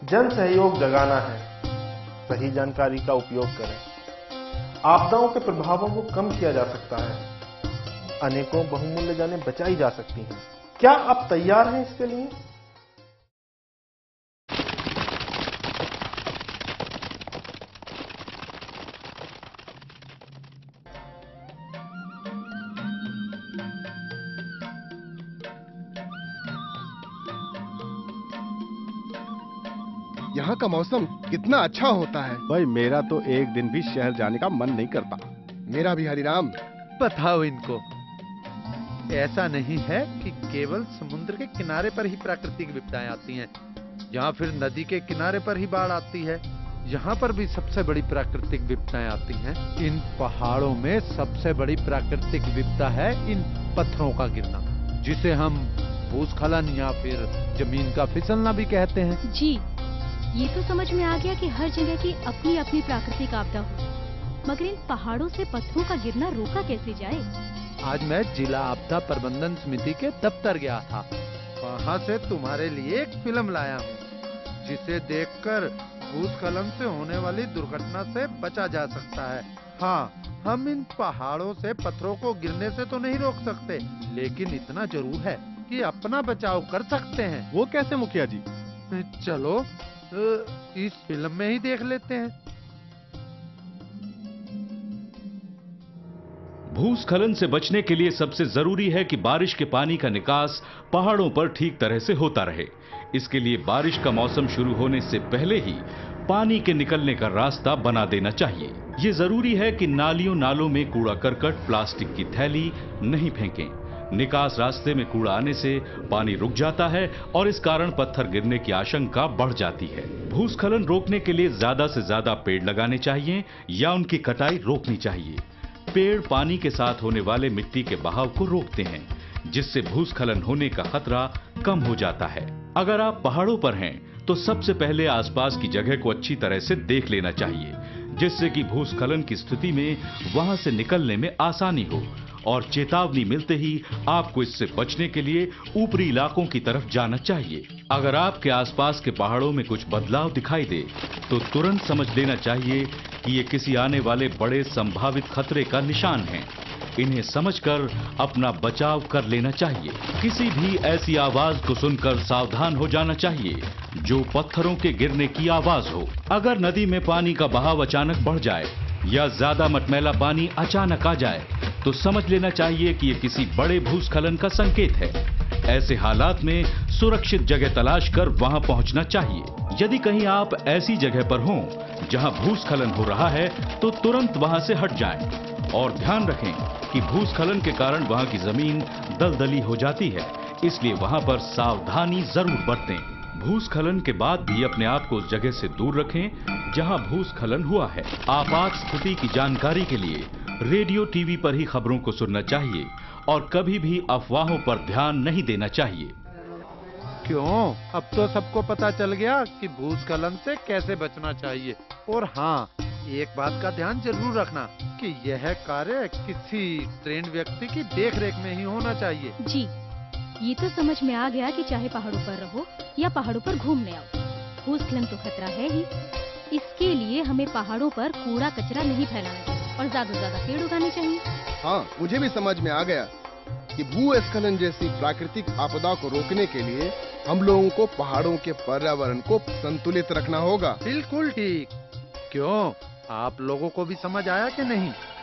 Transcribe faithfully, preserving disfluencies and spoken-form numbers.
जन सहयोग जगाना है। सही जानकारी का उपयोग करें। आपदाओं के प्रभावों को कम किया जा सकता है। अनेकों बहुमूल्य जानें बचाई जा सकती हैं। क्या आप तैयार हैं इसके लिए? यहाँ का मौसम कितना अच्छा होता है। भाई मेरा तो एक दिन भी शहर जाने का मन नहीं करता। मेरा भी हरिराम। बताओ इनको, ऐसा नहीं है कि केवल समुद्र के किनारे पर ही प्राकृतिक विपदाएं आती हैं, या फिर नदी के किनारे पर ही बाढ़ आती है। यहाँ पर भी सबसे बड़ी प्राकृतिक विपदाएं आती हैं। इन पहाड़ों में सबसे बड़ी प्राकृतिक विपदा है इन पत्थरों का गिरना, जिसे हम भूस्खलन या फिर जमीन का फिसलना भी कहते हैं। जी, ये तो समझ में आ गया कि हर जगह की अपनी अपनी प्राकृतिक आपदा हो, मगर इन पहाड़ों से पत्थरों का गिरना रोका कैसे जाए? आज मैं जिला आपदा प्रबंधन समिति के दफ्तर गया था। वहाँ से तुम्हारे लिए एक फिल्म लाया हूँ, जिसे देखकर भूस्खलन से होने वाली दुर्घटना से बचा जा सकता है। हाँ, हम इन पहाड़ों से पत्थरों को गिरने से तो नहीं रोक सकते, लेकिन इतना जरूर है कि अपना बचाव कर सकते हैं। वो कैसे मुखिया जी? चलो इस फिल्म में ही देख लेते हैं। भूस्खलन से बचने के लिए सबसे जरूरी है कि बारिश के पानी का निकास पहाड़ों पर ठीक तरह से होता रहे। इसके लिए बारिश का मौसम शुरू होने से पहले ही पानी के निकलने का रास्ता बना देना चाहिए। ये जरूरी है कि नालियों नालों में कूड़ा करकट, प्लास्टिक की थैली नहीं फेंकें। निकास रास्ते में कूड़ा आने से पानी रुक जाता है और इस कारण पत्थर गिरने की आशंका बढ़ जाती है। भूस्खलन रोकने के लिए ज्यादा से ज्यादा पेड़ लगाने चाहिए या उनकी कटाई रोकनी चाहिए। पेड़ पानी के साथ होने वाले मिट्टी के बहाव को रोकते हैं, जिससे भूस्खलन होने का खतरा कम हो जाता है। अगर आप पहाड़ों पर हैं तो सबसे पहले आसपास की जगह को अच्छी तरह से देख लेना चाहिए, जिससे कि भूस्खलन की स्थिति में वहां से निकलने में आसानी हो, और चेतावनी मिलते ही आपको इससे बचने के लिए ऊपरी इलाकों की तरफ जाना चाहिए। अगर आपके आसपास के पहाड़ों में कुछ बदलाव दिखाई दे तो तुरंत समझ लेना चाहिए कि ये किसी आने वाले बड़े संभावित खतरे का निशान है। इन्हें समझकर अपना बचाव कर लेना चाहिए। किसी भी ऐसी आवाज को सुनकर सावधान हो जाना चाहिए जो पत्थरों के गिरने की आवाज हो। अगर नदी में पानी का बहाव अचानक बढ़ जाए या ज्यादा मटमैला पानी अचानक आ जाए तो समझ लेना चाहिए कि ये किसी बड़े भूस्खलन का संकेत है। ऐसे हालात में सुरक्षित जगह तलाश कर वहां पहुंचना चाहिए। यदि कहीं आप ऐसी जगह पर हों जहां भूस्खलन हो रहा है तो तुरंत वहां से हट जाएं और ध्यान रखें कि भूस्खलन के कारण वहां की जमीन दलदली हो जाती है, इसलिए वहां पर सावधानी जरूर बरतें। भूस्खलन के बाद भी अपने आप को उस जगह से दूर रखें जहां भूस्खलन हुआ है। आपात स्थिति की जानकारी के लिए रेडियो टीवी पर ही खबरों को सुनना चाहिए और कभी भी अफवाहों पर ध्यान नहीं देना चाहिए। क्यों? अब तो सबको पता चल गया कि भूस्खलन से कैसे बचना चाहिए। और हाँ, एक बात का ध्यान जरूर रखना कि यह कार्य किसी ट्रेंड व्यक्ति की देखरेख में ही होना चाहिए। जी, ये तो समझ में आ गया कि चाहे पहाड़ों पर रहो या पहाड़ों पर घूमने आओ, भूस्खलन तो खतरा है ही। इसके लिए हमें पहाड़ों पर कूड़ा कचरा नहीं फैलाना चाहिए और ज्यादा से ज्यादा पेड़ उगाने चाहिए। हाँ, मुझे भी समझ में आ गया कि भूस्खलन जैसी प्राकृतिक आपदा को रोकने के लिए हम लोगों को पहाड़ों के पर्यावरण को संतुलित रखना होगा। बिल्कुल ठीक। क्यों, आप लोगों को भी समझ आया कि नहीं?